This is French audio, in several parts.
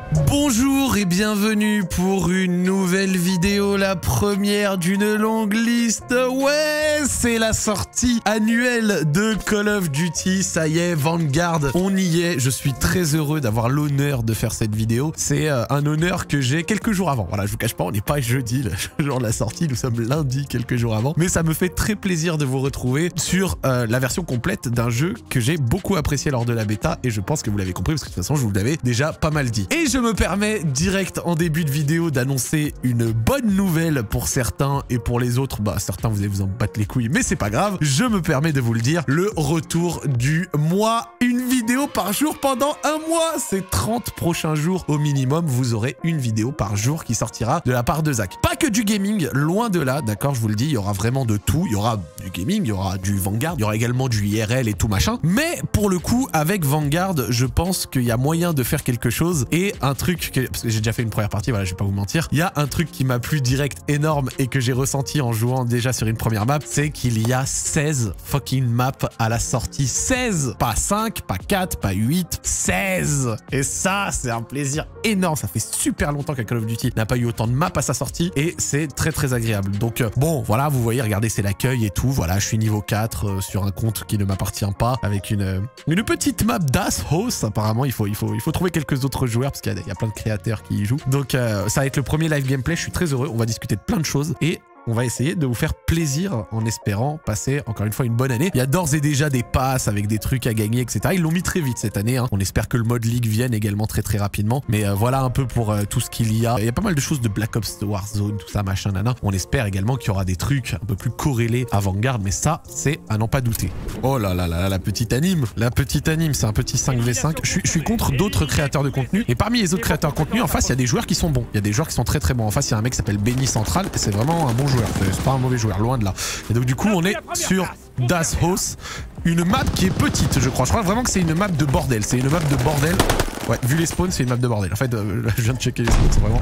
Bonjour et bienvenue pour une nouvelle vidéo, la première d'une longue liste. Ouais, c'est la sortie annuelle de Call of Duty, ça y est, Vanguard, on y est. Je suis très heureux d'avoir l'honneur de faire cette vidéo. C'est un honneur que j'ai quelques jours avant. Voilà, je vous cache pas, on n'est pas jeudi, le jour de la sortie, nous sommes lundi quelques jours avant. Mais ça me fait très plaisir de vous retrouver sur la version complète d'un jeu que j'ai beaucoup apprécié lors de la bêta et je pense que vous l'avez compris parce que de toute façon, je vous l'avais déjà pas mal dit. Et je me permets direct en début de vidéo d'annoncer une bonne nouvelle pour certains et pour les autres, bah certains vous allez vous en battre les couilles mais c'est pas grave, je me permets de vous le dire, le retour du mois, une vidéo par jour pendant un mois, ces 30 prochains jours au minimum, vous aurez une vidéo par jour qui sortira de la part de Zach. Pas que du gaming, loin de là, d'accord, je vous le dis, il y aura vraiment de tout, il y aura du gaming, il y aura du Vanguard, il y aura également du IRL et tout machin, mais pour le coup, avec Vanguard, je pense qu'il y a moyen de faire quelque chose et un truc, parce que j'ai déjà fait une première partie, voilà, je vais pas vous mentir, il y a un truc qui m'a plu direct énorme et que j'ai ressenti en jouant déjà sur une première map, c'est qu'il y a 16 fucking maps à la sortie. 16! Pas 5, pas 4, pas 8, 16! Et ça, c'est un plaisir énorme. Ça fait super longtemps qu'un Call of Duty n'a pas eu autant de maps à sa sortie et c'est très très agréable. Donc bon, voilà, vous voyez, regardez, c'est l'accueil et tout. Voilà, je suis niveau 4 sur un compte qui ne m'appartient pas avec une petite map d'As House. Apparemment, il faut trouver quelques autres joueurs parce qu'il y a plein de créateurs qui y jouent. Donc ça va être le premier live gameplay. Je suis très heureux. On va discuter de plein de choses et on va essayer de vous faire plaisir en espérant passer encore une fois une bonne année. Il y a d'ores et déjà des passes avec des trucs à gagner, etc. Ils l'ont mis très vite cette année. Hein. On espère que le mode League vienne également très très rapidement. Mais voilà un peu pour tout ce qu'il y a. Il y a pas mal de choses de Black Ops, de Warzone, tout ça, machin, nana. On espère également qu'il y aura des trucs un peu plus corrélés à Vanguard. Mais ça, c'est à n'en pas douter. Oh là là là, la petite anime. La petite anime, c'est un petit 5v5. Je suis contre d'autres créateurs de contenu. Et parmi les autres créateurs de contenu, en face, il y a des joueurs qui sont bons. Il y a des joueurs qui sont très très bons. En face, il y a un mec qui s'appelle Benny Central. Et c'est vraiment un bon joueur. C'est pas un mauvais joueur, loin de là. Et donc du coup on est sur Das House, une map qui est petite je crois vraiment que c'est une map de bordel, c'est une map de bordel. Ouais, vu les spawns c'est une map de bordel. En fait je viens de checker les spawns, c'est vraiment...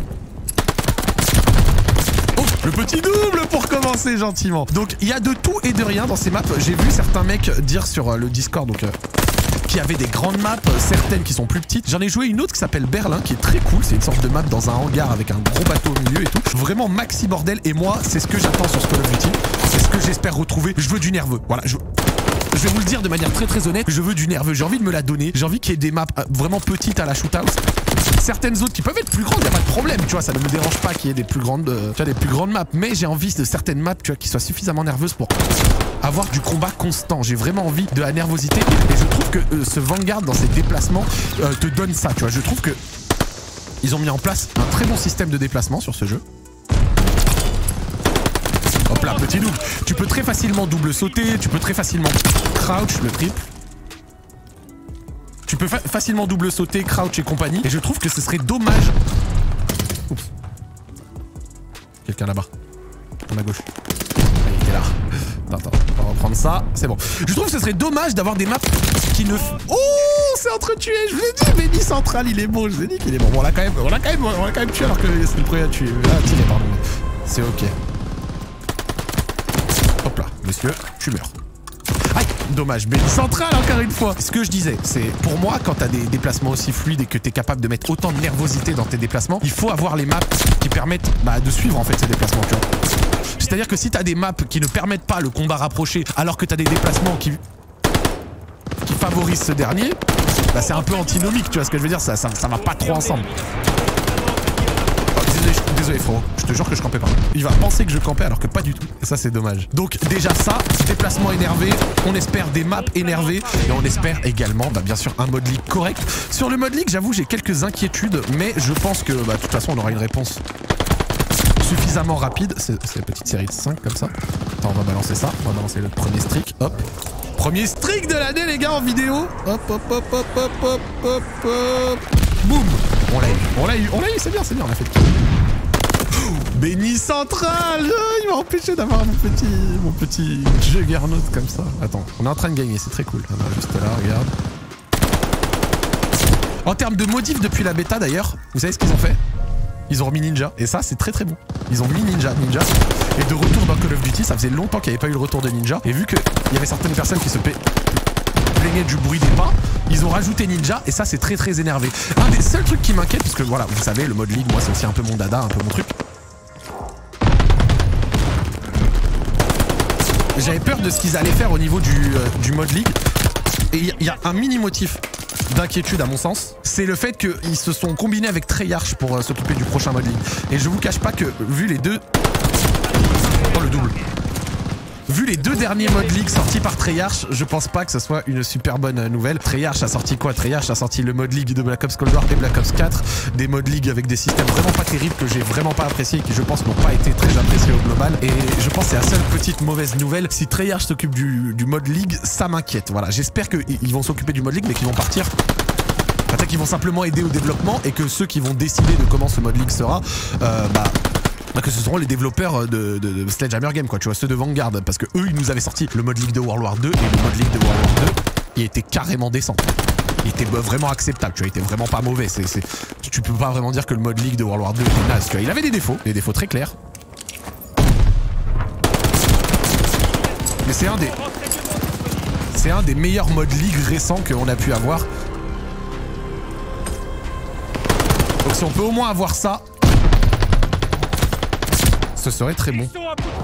Oh, le petit double pour commencer gentiment. Donc il y a de tout et de rien dans ces maps. J'ai vu certains mecs dire sur le Discord donc qui avait des grandes maps, certaines qui sont plus petites. J'en ai joué une autre qui s'appelle Berlin, qui est très cool. C'est une sorte de map dans un hangar avec un gros bateau au milieu et tout. Vraiment maxi bordel. Et moi, c'est ce que j'attends sur ce Call of Duty. C'est ce que j'espère retrouver. Je veux du nerveux. Voilà, je vais vous le dire de manière très très honnête. Je veux du nerveux. J'ai envie de me la donner. J'ai envie qu'il y ait des maps vraiment petites à la shoothouse. Certaines autres qui peuvent être plus grandes, il n'y a pas de problème, tu vois, ça ne me dérange pas qu'il y ait des plus grandes, des plus grandes maps. Mais j'ai envie de certaines maps, tu vois, qui soient suffisamment nerveuses pour avoir du combat constant. J'ai vraiment envie de la nervosité et je trouve que ce Vanguard dans ses déplacements te donne ça, tu vois. Je trouve que ils ont mis en place un très bon système de déplacement sur ce jeu. Hop là, petit double. Tu peux très facilement double sauter, tu peux très facilement crouch, le triple. Tu peux facilement double sauter, crouch et compagnie. Et je trouve que ce serait dommage. Oups. Quelqu'un là-bas. À ma gauche. Il est là. Attends, on va reprendre ça. C'est bon. Je trouve que ce serait dommage d'avoir des maps qui ne... Oh, c'est entretué. Je vous ai dit, Benny Central, il est bon. Je vous ai dit qu'il est bon. Bon, on l'a quand même tué alors que c'est le premier à tuer. Ah, tiré, pardon. C'est ok. Hop là, monsieur, tu meurs. Aïe, dommage, Benny Central encore une fois. Ce que je disais, c'est pour moi, quand t'as des déplacements aussi fluides et que t'es capable de mettre autant de nervosité dans tes déplacements, il faut avoir les maps qui permettent de suivre en fait ces déplacements, tu vois. C'est-à-dire que si t'as des maps qui ne permettent pas le combat rapproché, alors que t'as des déplacements qui favorisent ce dernier, bah c'est un peu antinomique, tu vois ce que je veux dire, ça va pas trop ensemble. Désolé frérot, je te jure que je campais pas. Il va penser que je campais alors que pas du tout. Et ça c'est dommage. Donc déjà ça, déplacement énervé, on espère des maps énervées et on espère également bien sûr un mode League correct. Sur le mode League j'avoue j'ai quelques inquiétudes mais je pense que de toute façon on aura une réponse suffisamment rapide. C'est la petite série de 5 comme ça. Attends, on va balancer ça, on va balancer le premier streak, hop. Premier streak de l'année les gars en vidéo. Hop hop hop hop hop hop hop hop. Boum. On l'a eu, c'est bien, on a fait le kill. Benny Central, il m'a empêché d'avoir mon petit juggernaut comme ça. Attends, on est en train de gagner, c'est très cool. On est juste là, regarde. En termes de modifs depuis la bêta d'ailleurs, vous savez ce qu'ils ont fait? Ils ont remis Ninja, et ça c'est très très bon. Ils ont mis Ninja. Et de retour dans Call of Duty, ça faisait longtemps qu'il n'y avait pas eu le retour de Ninja. Et vu qu'il y avait certaines personnes qui se plaignaient du bruit des pas. Ils ont rajouté Ninja et ça c'est très très énervé. Un des seuls trucs qui m'inquiète, parce que voilà, vous savez, le mode League, moi c'est aussi un peu mon dada, un peu mon truc. J'avais peur de ce qu'ils allaient faire au niveau du mode League. Et il y a un mini motif d'inquiétude à mon sens, c'est le fait qu'ils se sont combinés avec Treyarch pour s'occuper du prochain mode League. Et je vous cache pas que vu les deux... Oh le double. Vu les deux derniers modes League sortis par Treyarch, je pense pas que ce soit une super bonne nouvelle. Treyarch a sorti quoi? Treyarch a sorti le mode League de Black Ops Cold War et Black Ops 4, des modes League avec des systèmes vraiment pas terribles que j'ai vraiment pas appréciés et qui je pense n'ont pas été très appréciés au global. Et je pense que c'est la seule petite mauvaise nouvelle. Si Treyarch s'occupe du mode League, ça m'inquiète. Voilà, j'espère qu'ils vont s'occuper du mode League mais qu'ils vont partir. Peut-être qu'ils vont simplement aider au développement et que ceux qui vont décider de comment ce mode League sera, que ce seront les développeurs de Sledgehammer Game, quoi, tu vois, ceux de Vanguard, parce que eux, ils nous avaient sorti le mode League de World War 2 et le mode League de World War 2, il était carrément décent. Il était vraiment acceptable, tu vois, il était vraiment pas mauvais. Tu peux pas vraiment dire que le mode League de World War 2 était naze, tu vois, il avait des défauts très clairs. Mais c'est un des meilleurs modes League récents qu'on a pu avoir. Donc si on peut au moins avoir ça, ce serait très bon.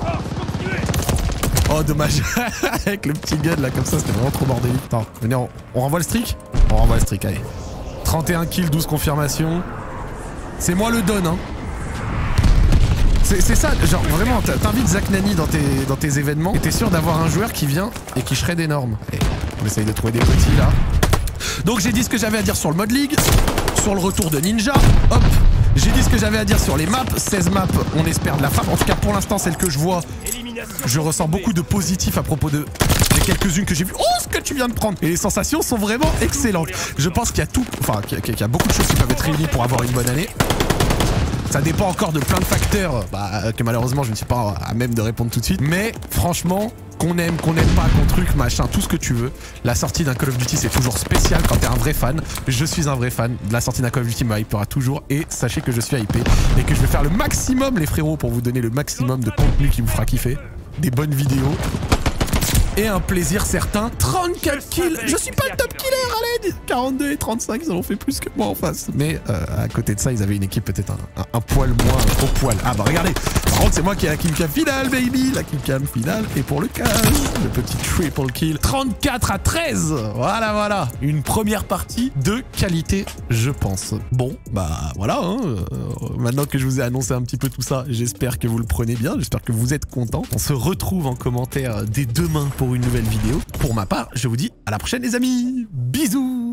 Oh dommage. Avec le petit gun là comme ça, c'était vraiment trop bordélique. Attends, venez, on renvoie le streak? On renvoie le streak, allez. 31 kills, 12 confirmations. C'est moi le don, hein. C'est ça, genre vraiment, t'invites Zach Nani dans tes événements et t'es sûr d'avoir un joueur qui vient et qui shred énorme. Allez, on essaye de trouver des petits là. Donc j'ai dit ce que j'avais à dire sur le mode League, sur le retour de Ninja, hop. J'ai dit ce que j'avais à dire sur les maps, 16 maps, on espère de la frappe. En tout cas, pour l'instant, celle que je vois, je ressens beaucoup de positifs à propos des quelques-unes que j'ai vues. Oh, ce que tu viens de prendre! Et les sensations sont vraiment excellentes. Je pense qu'il y a qu'il y a beaucoup de choses qui peuvent être réunies pour avoir une bonne année. Ça dépend encore de plein de facteurs que malheureusement je ne suis pas à même de répondre tout de suite. Mais franchement, qu'on aime pas, qu'on truc, machin, tout ce que tu veux, la sortie d'un Call of Duty c'est toujours spécial quand t'es un vrai fan. Je suis un vrai fan. La sortie d'un Call of Duty me hypera toujours et sachez que je suis hypé et que je vais faire le maximum les frérots pour vous donner le maximum de contenu qui vous fera kiffer. Des bonnes vidéos. Et un plaisir certain. 34 kills. Je suis pas le top killer à l'aide. 42 et 35, ils en ont fait plus que moi en face. Mais à côté de ça, ils avaient une équipe peut-être un poil moins au poil. Ah bah regardez. Par contre, c'est moi qui ai la kill cam finale, baby. La kill cam finale. Et pour le cash, le petit triple kill. 34 à 13. Voilà. Une première partie de qualité, je pense. Bon, bah voilà. Hein. Maintenant que je vous ai annoncé un petit peu tout ça, j'espère que vous le prenez bien. J'espère que vous êtes contents. On se retrouve en commentaire dès demain pour une nouvelle vidéo. Pour ma part, je vous dis à la prochaine les amis. Bisous.